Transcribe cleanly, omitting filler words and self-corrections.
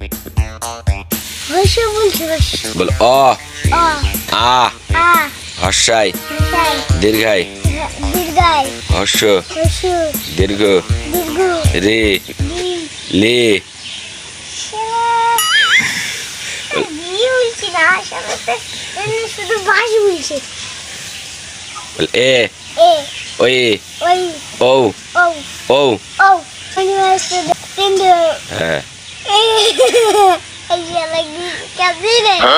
হর্ষ বলছি বল অ আ হর্ষাই দীর্ঘাই হর্ষ দীর্ঘ রে লে শুধু বাসি বলছে বল এ ওই ও ও হ্যাঁ